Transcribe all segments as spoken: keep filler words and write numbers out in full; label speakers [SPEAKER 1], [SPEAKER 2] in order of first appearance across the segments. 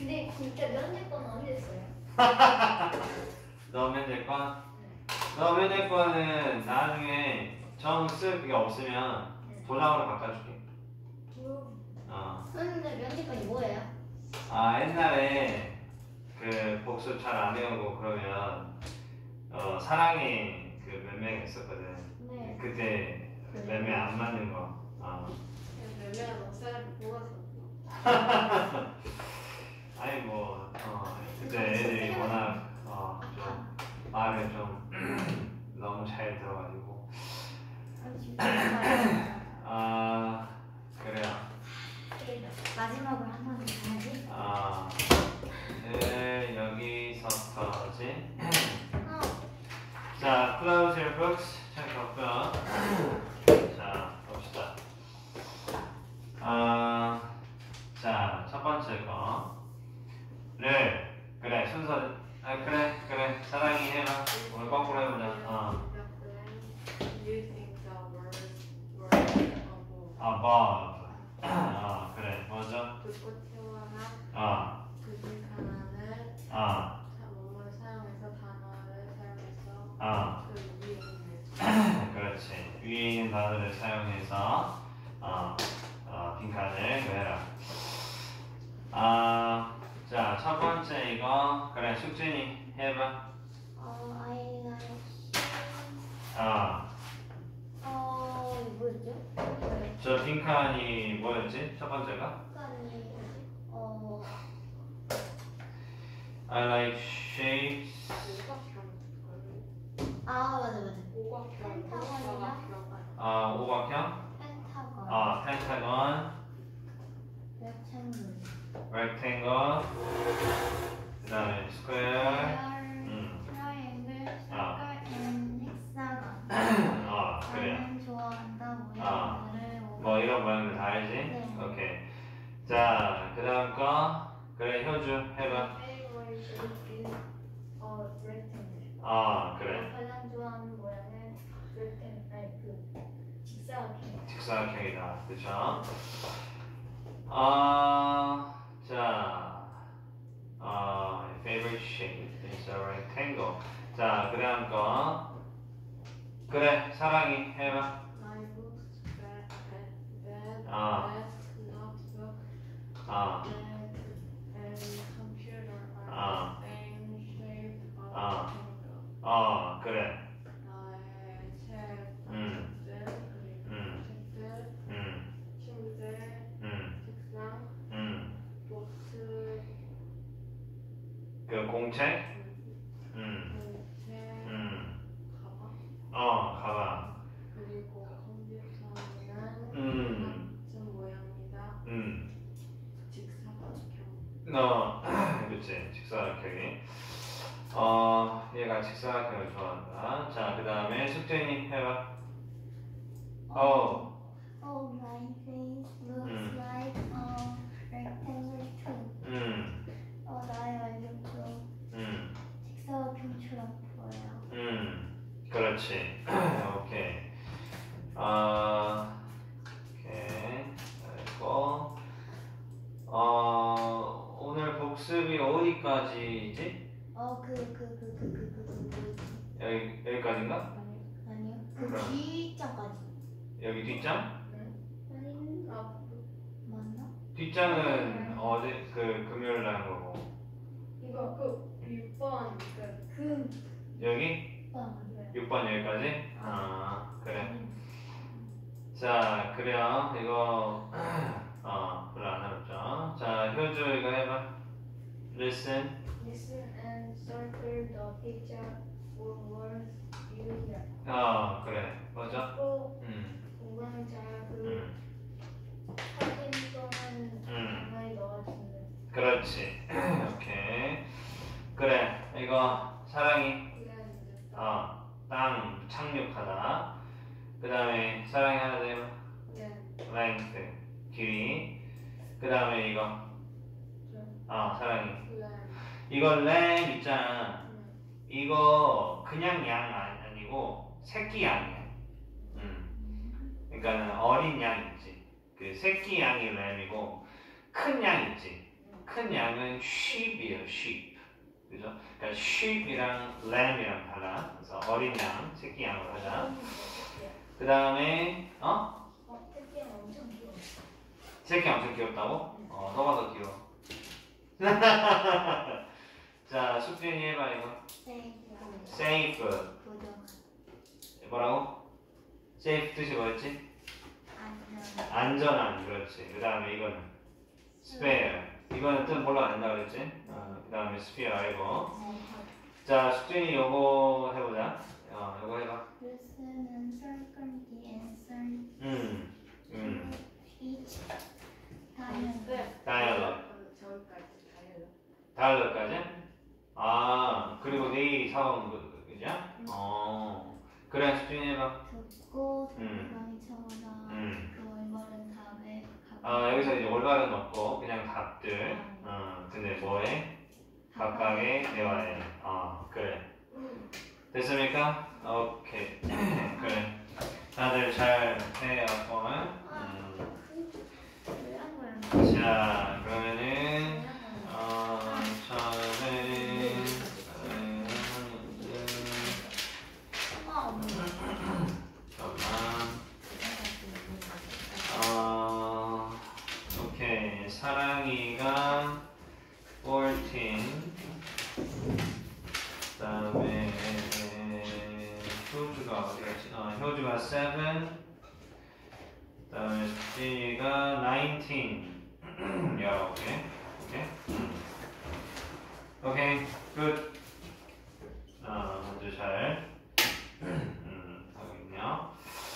[SPEAKER 1] 근데 진짜 면제권 어디 됐어요?
[SPEAKER 2] 너 면제권? 너 면제권은 나중에 정쓸 그게 없으면 도장으로 바꿔줄게. 어.
[SPEAKER 1] 근데 면제권이 뭐예요?
[SPEAKER 2] 아 옛날에 그 복습 잘 안 외우고 그러면 어 사랑이 그 몇 명 있었거든.
[SPEAKER 1] 네.
[SPEAKER 2] 그때 몇 명 안 맞는 거. 어.
[SPEAKER 1] 몇명 넉살을 뽑아서.
[SPEAKER 2] 아니 뭐 어, 그때 애들이 워낙 어, 좀 말을 좀 너무 잘 들어가지고 아 그래요.
[SPEAKER 1] 마지막으로 한 번 더 해야지.
[SPEAKER 2] 아 네, 여기서까지.
[SPEAKER 1] 어.
[SPEAKER 2] 자, close your books. 잘 봤고요. 자, 봅시다. 아, 자, 첫 번째 거. 를 그래 순서. 아 그래 그래 사랑이 해봐. 오늘 거꾸로 해보자. 어. above. 어 그래 먼저.
[SPEAKER 3] 듣고 태어나.
[SPEAKER 2] 어.
[SPEAKER 3] 그중 하나는.
[SPEAKER 2] 어.
[SPEAKER 3] 뭐뭐 사용해서 단어를 사용해서.
[SPEAKER 2] 어.
[SPEAKER 3] 그 위에 있는.
[SPEAKER 2] 그렇지. 위에 있는 단어를 사용해서 어, 어 빈칸을 그려라. 아, 자, 첫 번째 이거 그래 숙진이 해봐.
[SPEAKER 1] 어, I like.
[SPEAKER 2] 아,
[SPEAKER 1] 어, 이거 뭐였죠? 네.
[SPEAKER 2] 저 빈칸이 뭐였지? 첫 번째가?
[SPEAKER 1] 칸이 어.
[SPEAKER 2] I like shapes.
[SPEAKER 1] 아 맞아 맞아.
[SPEAKER 3] 오각형.
[SPEAKER 1] 펜타곤이랑
[SPEAKER 2] 아, 오각형.
[SPEAKER 1] 펜타곤.
[SPEAKER 2] 아, pentagon,
[SPEAKER 1] 렉탱글.
[SPEAKER 2] rectangle. 그다음에 square. 음.
[SPEAKER 1] 트라이앵글,
[SPEAKER 2] 아.
[SPEAKER 1] 서클, 앤 헥사건.
[SPEAKER 2] 아, 그래요.
[SPEAKER 1] 나는 좋아한다
[SPEAKER 2] 아.
[SPEAKER 1] 모양들을
[SPEAKER 2] 뭐 이런 모양들 다 알지?
[SPEAKER 1] 네.
[SPEAKER 2] 오케이. 자, 그다음 거 그래 효주 해봐.
[SPEAKER 1] 어, 렉탱글.
[SPEAKER 2] 아, 그래.
[SPEAKER 1] 가장 좋아하는 모양은 렉탱글. 아니 그 직사각형.
[SPEAKER 2] 직사각형이다. 그쵸? 아, 자, 아, favorite shape is a rectangle. 자, 그 다음 거. 그래, 사랑이 해봐.
[SPEAKER 3] My books, bed, bed,
[SPEAKER 2] 아.
[SPEAKER 3] desk, notebook,
[SPEAKER 2] 아,
[SPEAKER 3] bed, and computer are
[SPEAKER 2] 아.
[SPEAKER 3] the same shape of
[SPEAKER 2] 아.
[SPEAKER 3] rectangle.
[SPEAKER 2] 어, 그래.
[SPEAKER 3] 나의 책,
[SPEAKER 2] 음.
[SPEAKER 3] 책들, 그리고
[SPEAKER 2] 음.
[SPEAKER 3] 책들,
[SPEAKER 2] 음,
[SPEAKER 3] 침대,
[SPEAKER 2] 음,
[SPEAKER 3] 책상,
[SPEAKER 2] 음.
[SPEAKER 3] 보스,
[SPEAKER 2] 그 공책? 음,
[SPEAKER 3] 공책,
[SPEAKER 2] 음.
[SPEAKER 3] 가방,
[SPEAKER 2] 어, 가방.
[SPEAKER 3] 그리고 컴퓨터는
[SPEAKER 2] 음.
[SPEAKER 3] 같은 모양이다.
[SPEAKER 2] 음.
[SPEAKER 3] 직사각형.
[SPEAKER 2] 너, 그치. 직사각형이. 어, 얘가 직사각형을 좋아한다. 자, 그 다음에 숙제니 해봐. 어,
[SPEAKER 1] Oh, my face looks
[SPEAKER 2] 음.
[SPEAKER 1] like a rectangle too.
[SPEAKER 2] 음,
[SPEAKER 1] 어, 나의 얼굴도
[SPEAKER 2] 음,
[SPEAKER 1] 직사각형처럼 보여요.
[SPEAKER 2] 음. 그렇지. 오케이. 아, 오케이. 그리고, 어, 오늘 복습이 어디까지지?
[SPEAKER 1] 어, 그, 그, 그, 그, 그, 그, 그, 뭐였지?
[SPEAKER 2] 여기, 여기까지인가?
[SPEAKER 1] 아니요, 아니요. 그
[SPEAKER 2] 그럼.
[SPEAKER 1] 뒷장까지.
[SPEAKER 2] 여기 뒷장?
[SPEAKER 1] 아니, 아, 맞나?
[SPEAKER 2] 뒷장은 어제 그 금요일 날 하는 거고.
[SPEAKER 3] 이거 그 육 번 그
[SPEAKER 1] 그,
[SPEAKER 2] 여기?
[SPEAKER 1] 아,
[SPEAKER 2] 육 번 여기까지? 아, 그래. 자, 그래요. 이거, 어, 별로 안 어렵죠. 자, 효주 이거 해봐. Listen.
[SPEAKER 1] Listen and circle the picture for words you hear.
[SPEAKER 2] 어, 그래. 맞아?
[SPEAKER 1] 또
[SPEAKER 2] 음,
[SPEAKER 1] 공강자 그
[SPEAKER 2] 음,
[SPEAKER 1] 사진 또는
[SPEAKER 2] 음.
[SPEAKER 1] 단어에 넣어주는.
[SPEAKER 2] 그렇지. 오케이. 그래. 이거, 사랑이. 어, 땅 착륙하다. 그 다음에 사랑이 하나 더 해봐. length, 길이. 그 다음에 이거. 어, 사랑이. 이거 램 있잖아. 이거 그냥 양 아니고 새끼 양이야. 음. 그러니까 어린 양 있지. 그 새끼 양이 램이고 큰 양 있지. 큰 양은 sheep이에요, sheep. 그죠? 그러니까 sheep이랑 lamb이랑 달라. 그래서 어린 양, 새끼 양으로 하자. 그 다음에 어?
[SPEAKER 1] 어, 새끼는 엄청 귀여워.
[SPEAKER 2] 새끼 엄청 귀엽다고? 어, 너가 더 귀여워. 자, 숙진이 해봐 이거.
[SPEAKER 1] 세이프.
[SPEAKER 2] safe.
[SPEAKER 1] 부정.
[SPEAKER 2] 뭐라고? safe 뜻이 뭐였지?
[SPEAKER 1] 안전.
[SPEAKER 2] 안전한. 그렇지. 그 다음에 이거는 spare. 이거는 뜻 몰라 안 된다 그랬지? 어, 그 다음에 spare 알고. 자, 숙진이 요거 해보자. 어, 요거 해봐.
[SPEAKER 1] Listen, circle the answer.
[SPEAKER 2] 음, 음.
[SPEAKER 1] Each time.
[SPEAKER 2] 다이얼로그.
[SPEAKER 3] 저기까지 다이얼로그.
[SPEAKER 2] 다이얼로그까지? 아, 그리고 내일 사온 거, 그죠? 어. 그래, 숙진이 해봐.
[SPEAKER 1] 듣고
[SPEAKER 2] 음.
[SPEAKER 1] 많이 쳐보다.
[SPEAKER 2] 음.
[SPEAKER 1] 그 올바른 답에
[SPEAKER 2] 아, 여기서 이제 올바른 없고 그냥 답들. 어, 근데 뭐해? 각각의 대화에. 어, 그래. 됐습니까? 오케이. 그래. 다들 잘 해왔고. 음. 자, 그러면은 어, 저는 잠깐만. 어, 오케이. 사랑이가 fourteen. 그다음에 효주가 어디 갔지? 어, 효주가 seven. 그다음에 수진이가 nineteen. 열아홉 개. 오케이. 음. 오케이. 굿. 어, 아주 잘 음, 하고 있네요.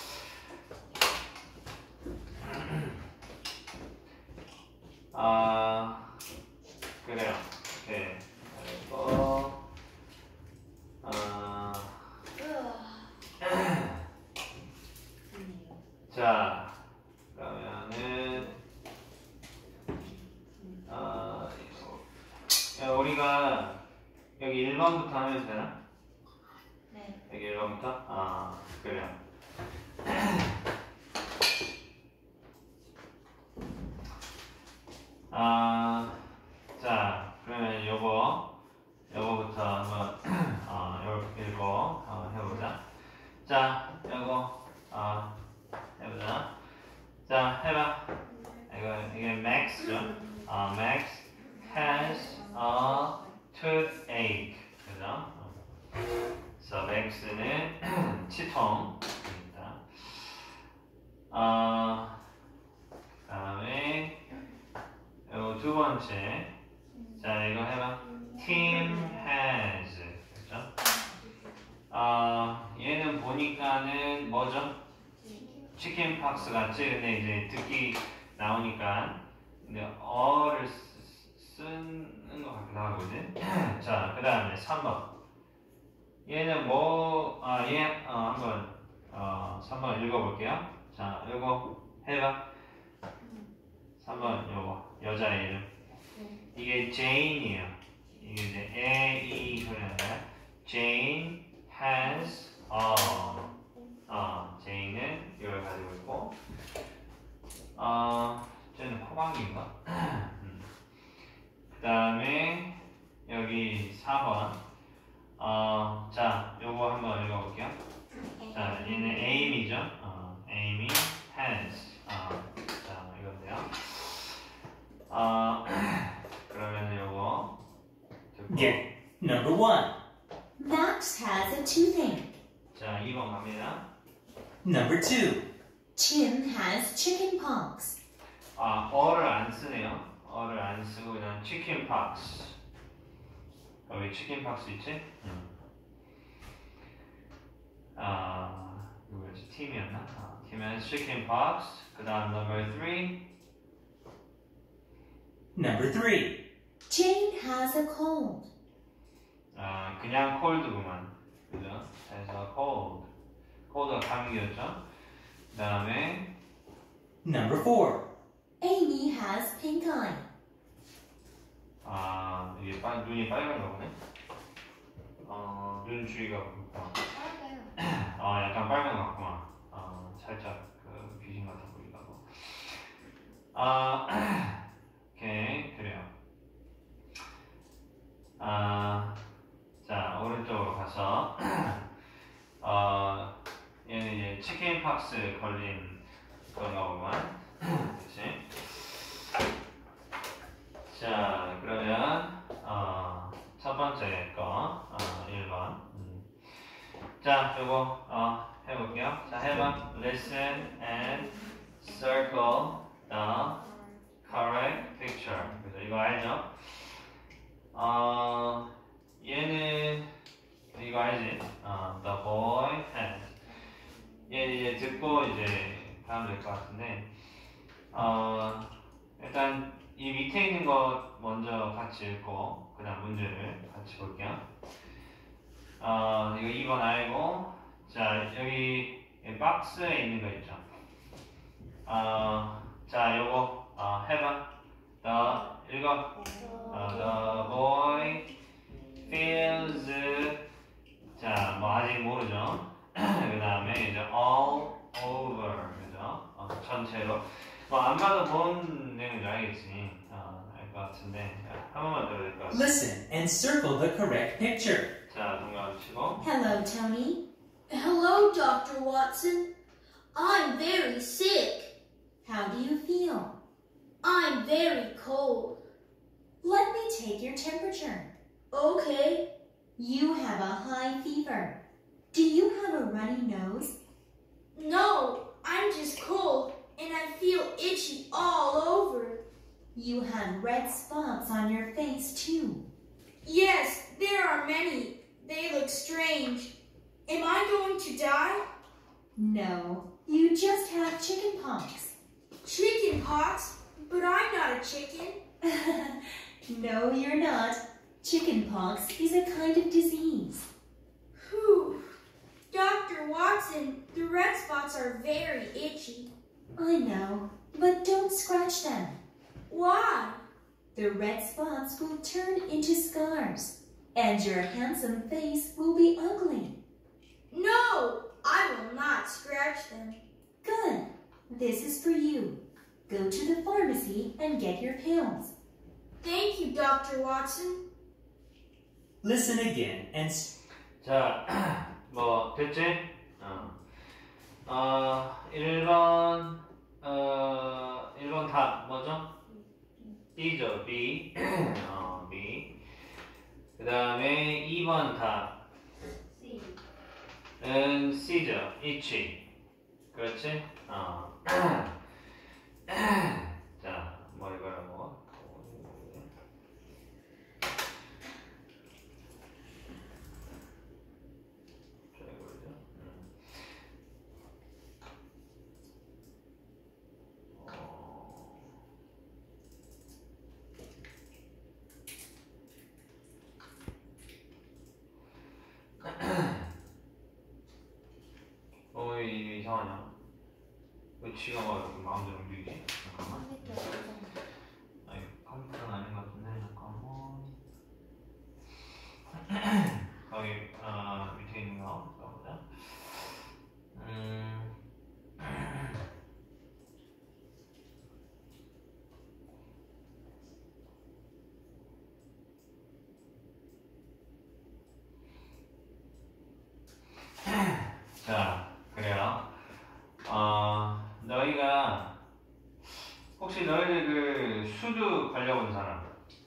[SPEAKER 2] 아, 그래요. 오케이. 그리고 아, 자, 그러면은 아, 야, 우리가 여기 일 번부터 하면 되나?
[SPEAKER 1] 네.
[SPEAKER 2] 여기 일 번부터? 아, 그래요. 아, 자, 그러면 요거, 요거부터 한번, 어, 요, 읽고, 어, 해보자. 자, 요거, 어, 해보자. 자, 해봐. 이거, 이게 Max죠? 어, Max has a toothache. 그죠? 그래서 Max는 치통입니다. 어, 그 다음에, 요 두 번째. 자, 이거 해봐. Tim has. 그죠? 어, 얘는 보니까는 뭐죠? 치킨 팍스 같지? 근데 이제 듣기 나오니까. 근데 어를 쓰- 쓰는 것 같기도 하고, 그지? 자, 그 다음에 삼 번. 얘는 뭐, 아, 얘, 어, 한번, 어, 삼 번 읽어볼게요. 자, 이거 해봐. 삼 번, 요거. 여자 이름. 이게 Jane이에요. 이게 이제 A, E 소리인데 Jane has a. 어, Jane은 이걸 가지고 있고, 어, 쟤는 코방귀인가? 그 다음에 여기 사 번. 어, 자, 요거 한번 읽어볼게요. 자, 얘는 Amy죠. 어, Amy has. 어, 자, 이건데요. 어, 그러면 요거 듣고.
[SPEAKER 4] Get number one.
[SPEAKER 5] Max has a toothache.
[SPEAKER 2] 자, 이 번 갑니다.
[SPEAKER 4] Number two.
[SPEAKER 5] Tim has chicken pox.
[SPEAKER 2] 아, 어를 안 쓰네요. 어를 안 쓰고 그냥 치킨 팍스. 여기 치킨 팍스 있지? 응. 아, 누구였지? 팀이었나? 아, 팀 has chicken pox. 그 다음 number three.
[SPEAKER 4] Number three.
[SPEAKER 5] Jane has a cold.
[SPEAKER 2] 아, 그냥 cold구만. 그죠? 그래서 cold. cold가 감기였죠? 그 다음에
[SPEAKER 4] Number four.
[SPEAKER 5] Amy has pink eye.
[SPEAKER 2] 아, 이게 빨, 눈이 빨간가 보네. 어, 눈 주위가 어, 어, 약간 빨간 것 같구만. 어, 살짝 그 귀신 같아 보이려고. 아, 오케이, 그래요. 자, 요거 어, 해볼게요. 자, 해봐. Listen and circle the correct picture. 그래서 이거 알죠? 어, 얘는 이거 알지? 어, the boy has. 얘 이제 듣고 이제 하면 될 것 같은데, 어, 일단 이 밑에 있는 거 먼저 같이 읽고 그다음 문제를 같이 볼게요. 어, 이거 이 번 알고, 자 여기 박스에 있는 거 있죠. 어, 자 요거 어, 해봐. The 읽어. 어, the boy feels. 자, 뭐 아직 모르죠. 그 다음에 이제 all over, 그죠? 어, 전체로. 뭐 안 봐도 뭔 내용인지 알겠지. 어, 알 것 같은데. 자, 한 번만 들어야 될 것 같아.
[SPEAKER 4] Listen and circle the correct picture.
[SPEAKER 2] 자, 동그라미 치고.
[SPEAKER 5] Hello, Tony.
[SPEAKER 1] Hello, Doctor Watson. I'm very sick.
[SPEAKER 5] How do you feel?
[SPEAKER 1] I'm very cold.
[SPEAKER 5] Let me take your temperature.
[SPEAKER 1] Okay.
[SPEAKER 5] You have a high fever. Do you have a runny nose?
[SPEAKER 1] No, I'm just cold and I feel itchy all over.
[SPEAKER 5] You have red spots on your face too.
[SPEAKER 1] Yes, there are many. They look strange. Am I going to die?
[SPEAKER 5] No, you just have chicken pox.
[SPEAKER 1] Chicken pox? But I'm not a chicken.
[SPEAKER 5] No, you're not. Chicken pox is a kind of disease.
[SPEAKER 1] Whew. Doctor Watson, the red spots are very itchy.
[SPEAKER 5] I know, but don't scratch them.
[SPEAKER 1] Why?
[SPEAKER 5] The red spots will turn into scars, and your handsome face will be ugly.
[SPEAKER 1] No, I will not scratch them.
[SPEAKER 5] Good. This is for you. Go to the pharmacy and get your pills.
[SPEAKER 1] Thank you, Doctor Watson.
[SPEAKER 4] Listen again and s-
[SPEAKER 2] 자, 뭐 됐지? 어, 어 일 번, 어, 일 번 답 뭐죠? B죠, B. 어, B. 그 다음에 이 번 답은 C죠, itchy. 그렇지? 어. 자, 뭐 이거라고. 어, 이 이상하냐? 왜 지가 막 이렇게 마음대로 움직이지? 잠깐만. 아니, 컴퓨터는 아닌 것 같은데, 잠깐만. 거기, 어, 밑에 있는 거 써보자. 음. 자, 그래요. 어, 너희가 혹시 너희들 그 수두 걸려본 사람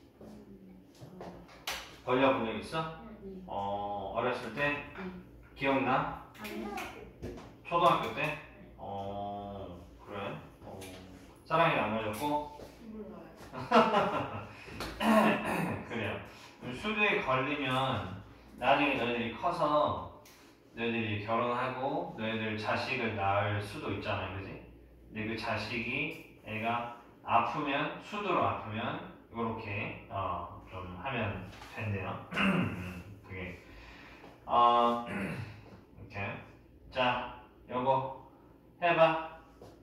[SPEAKER 2] 걸려본 적 있어? 어, 어렸을 때 기억나? 초등학교 때? 어, 그래? 어, 사랑이 안 걸렸고?
[SPEAKER 3] 몰라요.
[SPEAKER 2] 그래요. 수두에 걸리면 나중에 너희들이 커서 너희들이 결혼하고 너희들 자식을 낳을 수도 있잖아요, 그지? 근데 그 자식이 애가 아프면 수두로 아프면 이렇게 어, 좀 하면 된대요. 그게 어, 이렇게 자, 요거 해봐.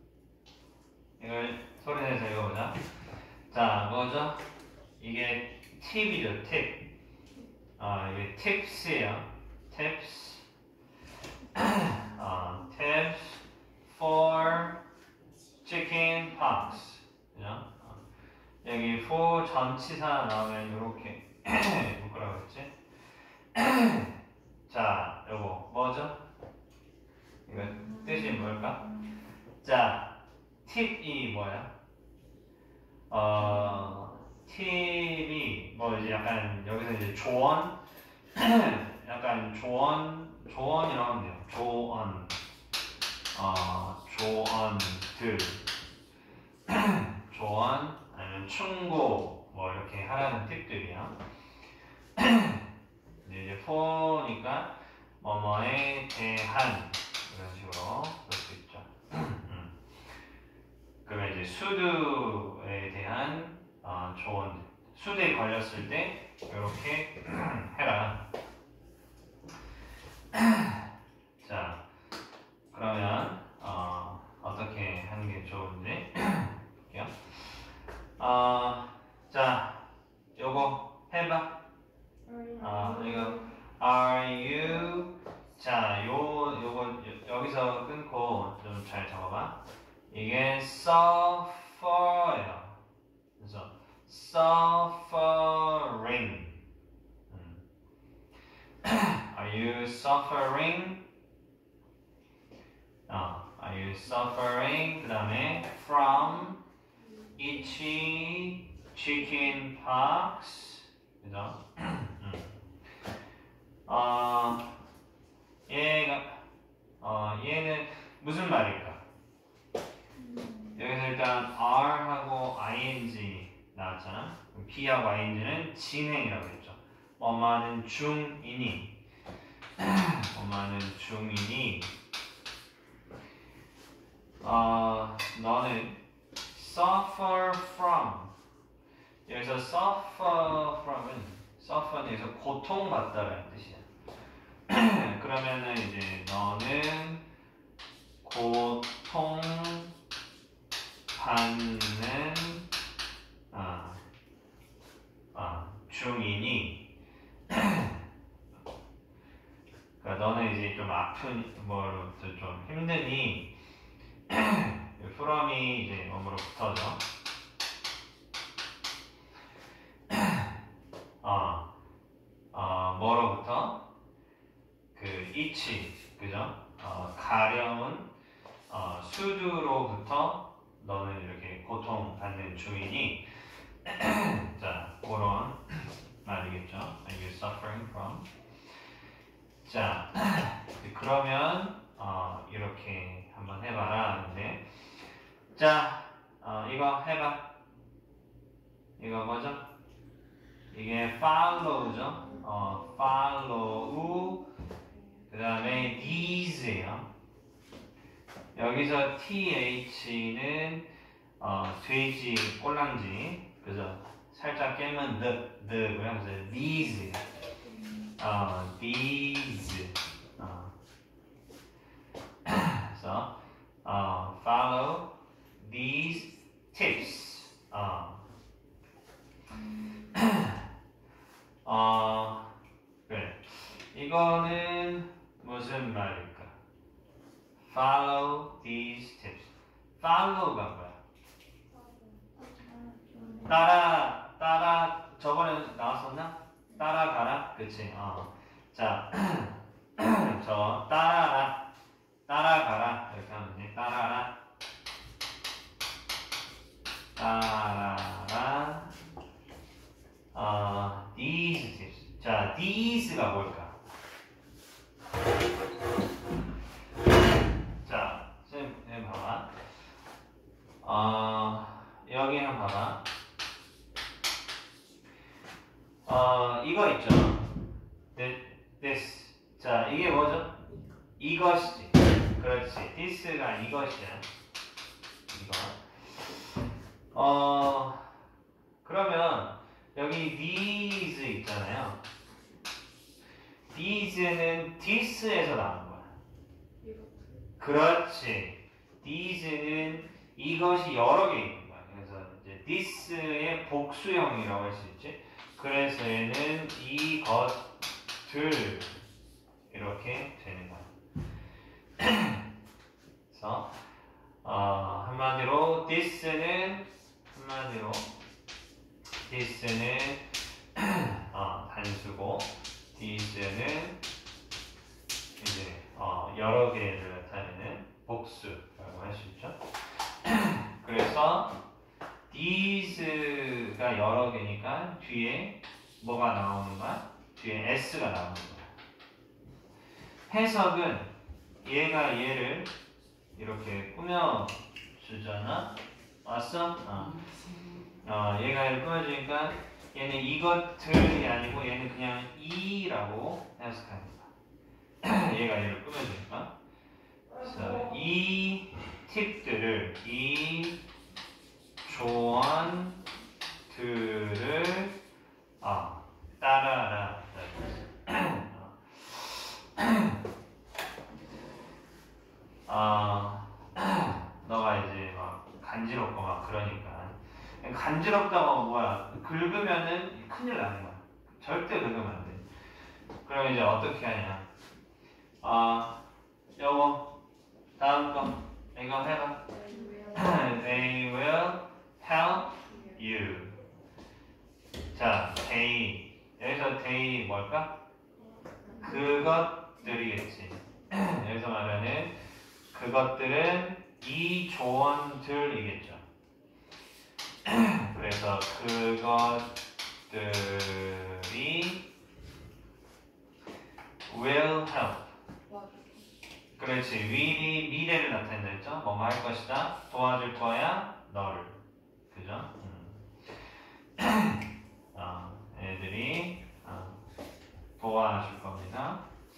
[SPEAKER 2] 이걸 소리내서 읽어보자. 자, 뭐죠? 이게 팁이죠, 팁. 아, 이게 팁스예요. 팁스. 어, tips for chicken pox. 그죠? 어. 여기 for 전치사 나오면 이렇게 뭐라고 했지? 자, 요거 뭐죠? 이거 뜻이 뭘까? 자, 팁이 뭐야? 어, 팁이 뭐 이제 약간 여기서 이제 조언, 약간 조언 조언이라고 하면 돼요. 조언. 어, 조언들. 조언, 아니면 충고, 뭐 이렇게 하라는 팁들이야. 이제 for니까 뭐뭐에 대한 이런 식으로 쓸 수 있죠. 그러면 이제 수두에 대한 어, 조언. 수두에 걸렸을 때 이렇게 해라. 자, 그러면 어, 어떻게 하는 게 좋은지 볼게요. 어, 자, 요거 해봐. 아, 이거 are you 자, 요 요거 여기서 끊고 좀 잘 적어봐. 이게 suffer예요. 그래서 suffering. 음. Are you suffering? 어, are you suffering? 그 다음에 from itchy chicken pox. 그죠? 어, 얘가 어, 얘는 무슨 말일까? 여기서 일단 R하고 아이엔지 나왔잖아. P하고 아이엔지는 진행이라고 했죠. 엄마는 중이니 엄마는 중이니 어, 너는 suffer from 여기서 suffer from은 suffer는 여기서 고통받다라는 뜻이야. 그러면은 이제 너는 고통받는 아, 아, 중이니 그러니까 너는 이제 좀 아픈 뭐로 좀 힘드니 from이 이제 뭐로 붙어져. 어, 어, 뭐로부터? 그 itchy, 그죠? 어, 가려운 어, 수두로부터 너는 이렇게 고통받는 중이니 자, 그런 말이겠죠. Are you suffering from? 자, 그러면 어, 이렇게 한번 해봐라 하는데 자, 어, 이거 해봐. 이거 뭐죠? 이게 follow죠. 어, follow 그 다음에 these예요. 여기서 th는 어, 돼지, 꼴랑지. 그죠? 살짝 깨면 the, the고요. 그래서 these. 어, these. 어. 그래서 어, follow these tips. 어. 어, 그래. 이거는 무슨 말일까? Follow these tips. Follow가 뭐야? 따라, 따라, 저번에 나왔었나? 따라가라? 그치? 어. 자, 저, 따라라. 따라가라. 이렇게 하면 돼. 따라라. 따라라. 어, these tips. 자, these가 뭘까? 자, 선생님 봐봐. 어, 여기 한번 봐봐. 어, 이거 있죠? this. 자, 이게 뭐죠? 이것이지. 그렇지. this가 이것이야. 이거. 어, 그러면 여기 these 있잖아요. these는 this에서 나온 거야. 그렇지. these는 이것이 여러 개 있는 거야. 그래서 이제 this의 복수형이라고 할 수 있지. 그래서 얘는 이것들 이렇게 되는 거야. 그래서 어, 한마디로 this는 한마디로 this는 어, 단수고 these는 이제 어, 여러 개를 나타내는 복수라고 할 수 있죠. 그래서 these가 여러 개니까 뒤에 뭐가 나오는 거야? 뒤에 s가 나오는 거야. 해석은 얘가 얘를 이렇게 꾸며주잖아. 왔어? 어. 어, 얘가 얘를 꾸며주니까 얘는 이것들이 아니고 얘는 그냥 이라고 해석합니다. 얘가 얘를 꾸며주니까. 그래서 이 팁들을, 이 조언들을 어, 따라라. 어, 너가 이제 막 간지럽고 막 그러니까 간지럽다고 뭐야 긁으면은 큰일 나는 거야. 절대 긁으면 안 돼. 그럼 이제 어떻게 하냐? 아, 요거 다음 거 이거 해봐. They will help you. 자, they 여기서 they 뭘까? 그것들이겠지. 여기서 말하는 그것들은 이 조언들이겠죠. 그래서 그것들이 will help. 그렇지. will이 미래를 나타낸다 했죠. 뭐뭐 할 것이다. 도와줄 거야. 너를. 그죠? 음. 어, 애들이 어, 도와줄 겁니다.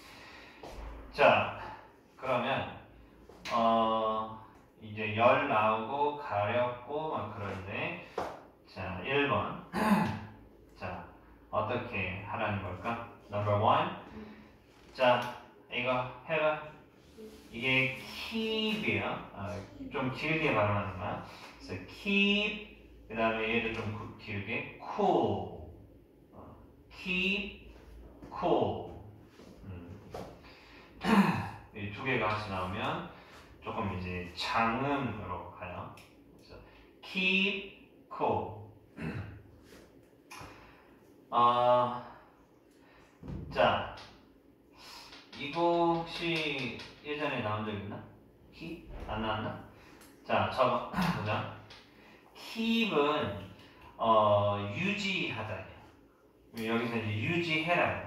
[SPEAKER 2] 자, 그러면 어, 이제 열 나오고 가렵고 막 그런데 자, 일 번 자, 어떻게 하라는 걸까? Number one 자, 이거 해봐. 이게 keep이야. 어, 좀 길게 발음하는 거야. 그래서 keep 그 다음에 얘를 좀 길게 cool 어, keep cool 음. 이 두 개가 같이 나오면 조금 이제 장음으로 가요. 그래서 keep cool. 어, 자, 이거 혹시 예전에 나온 적 있나? keep? 안 나왔나? 자, 저거 보자. keep은 어, 유지하다. 여기서 이제 유지해라.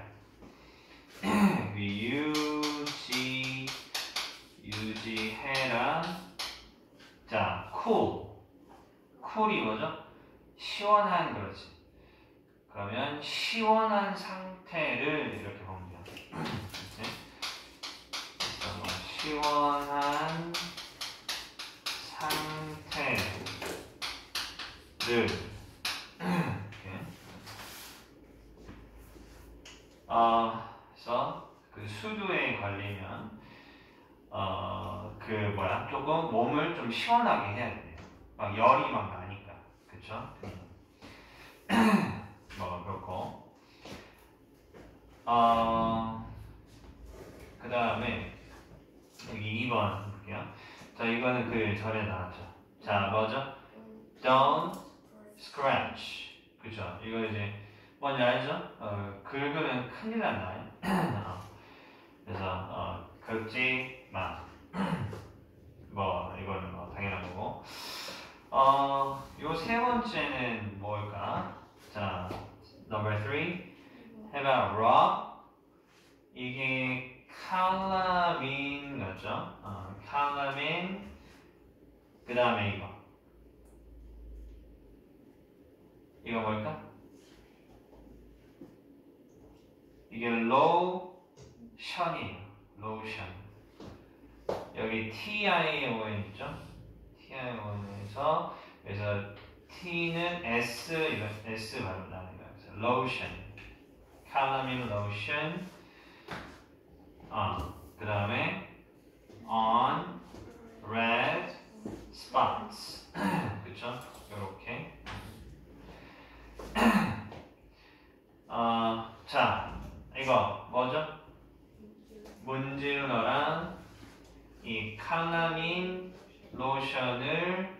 [SPEAKER 2] 유지 유지해라. 자, cool. cool이 뭐죠? 시원한 그렇지. 그러면 시원한 상태를 이렇게 보면 돼요. 그렇지? 그래서 시원한 상태를 이렇게. 어, 그래서 그 수두에 걸리면 어, 그 뭐야 조금 몸을 좀 시원하게 해야 돼요. 막 열이 막 나니까, 그쵸? 뭐 그렇고 어, 그 다음에 여기 이 번 볼게요. 자, 이거는 그 전에 나왔죠. 자, 뭐죠? Don't scratch. 그쵸? 이거 이제 뭔지 알죠? 어, 긁으면 큰일 난다. 어, 그래서 어, 긁지 마. 뭐 이거는 뭐 당연한 거고. 어, 요 세 번째는 뭘까? 자, number three 해봐. rob. 이게 칼라민 같죠? 어, 칼라민. 그 다음에 이거. 이거 뭘까? 이게 로션이에요. 로션. 여기 티아이오엔 있죠? 티아이오엔에서 그래서 T는 S, 이거 S 발음 나는 거예요. 그래서 로션. 칼라민 로션. 어, 그 다음에 on red spots. 그쵸? 요렇게. 어, 자, 이거 뭐죠? 문지르너랑 이 칼라민 로션을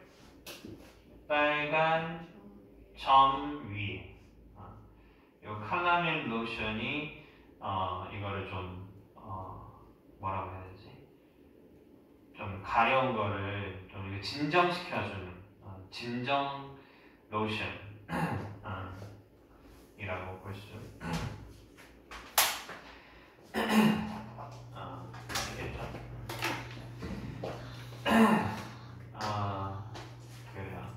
[SPEAKER 2] 빨간 점 위에. 어, 요 칼라민 로션이 어, 이거를 좀 어, 뭐라고 해야 되지? 좀 가려운 거를 좀 이거 진정시켜주는 어, 진정 로션 어, 이라고 볼 수. 어. 아, 그래요.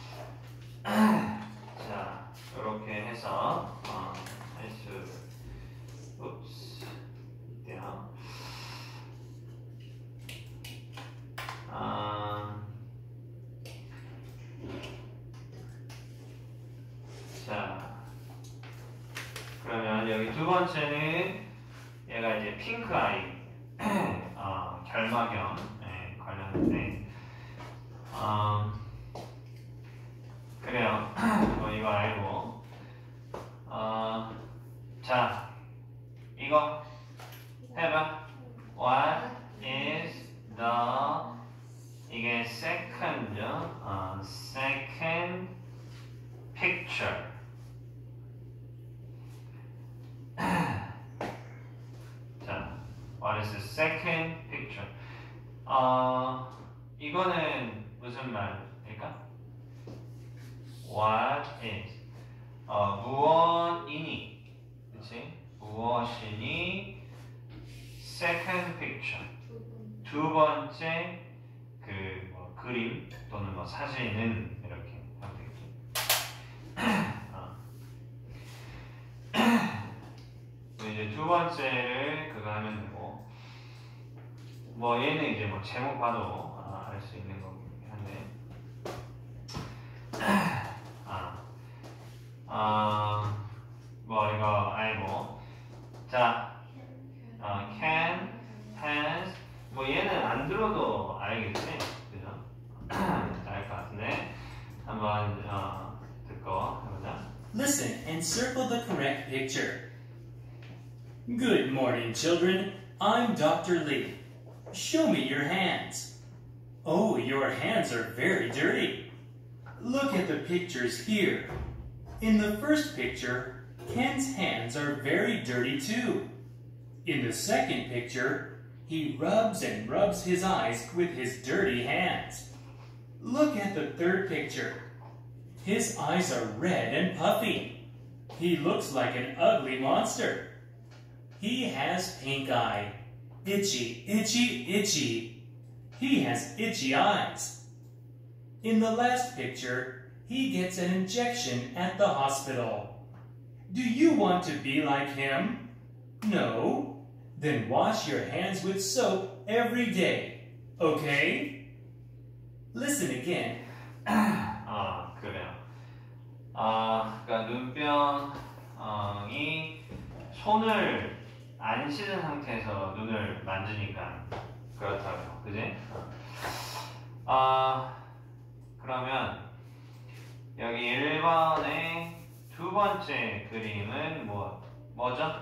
[SPEAKER 2] 자, 이렇게 해서 어, 할 수, 옵스, 있대요. 아, 자, 그러면 여기 두 번째는 얘가 이제 핑크 아이, 어, 결막염 네, 관련인데, 어, 그래요. 뭐 이거 알고, 어, 자, 이거 해봐. What is the 이게 second, 어, second picture. 자, what is the second picture? 어, 이거는 무슨 말일까? What is? 어, 무엇이니? 그치? 무엇이니? Second picture. 두 번째 그 뭐, 그림 또는 뭐 사진은 이렇게 하면 되겠지. 어. 이제 두 번째를 그거 하면 되고, 뭐 얘는 이제 뭐 제목 봐도 알 수 있는 거긴 한데, 아, 아, 뭐 이거 알고, 자, 어, can, has, 뭐 얘는 안 들어도 알겠지, 그죠? 알 것 같은데 한번 어, 듣고 해보자.
[SPEAKER 4] Listen and circle the correct picture. Good morning, children. I'm Doctor Lee. Show me your hands. Oh, your hands are very dirty. Look at the pictures here. In the first picture, Ken's hands are very dirty too. In the second picture, he rubs and rubs his eyes with his dirty hands. Look at the third picture. His eyes are red and puffy. He looks like an ugly monster. He has pink eye. Itchy, itchy, itchy. He has itchy eyes. In the last picture, he gets an injection at the hospital. Do you want to be like him? No? Then wash your hands with soap every day. Okay? Listen again.
[SPEAKER 2] 아, 그래요. 아, 그러니까 눈병이 손을 안 씻은 상태에서 눈을 만지니까 그렇다고요. 그지? 아, 그러면 여기 일 번의 두 번째 그림은 뭐, 뭐죠?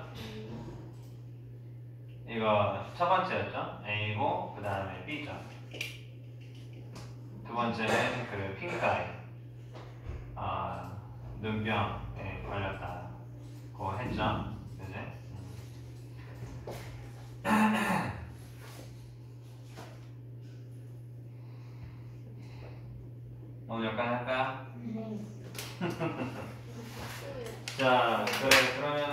[SPEAKER 2] 이거 첫 번째였죠? A고 그 다음에 B죠. 두 번째는 그 핑크아이, 아, 눈병에 걸렸다고 했죠. 그지? 오늘 여기까지 할까요? 자, 그래, 그러면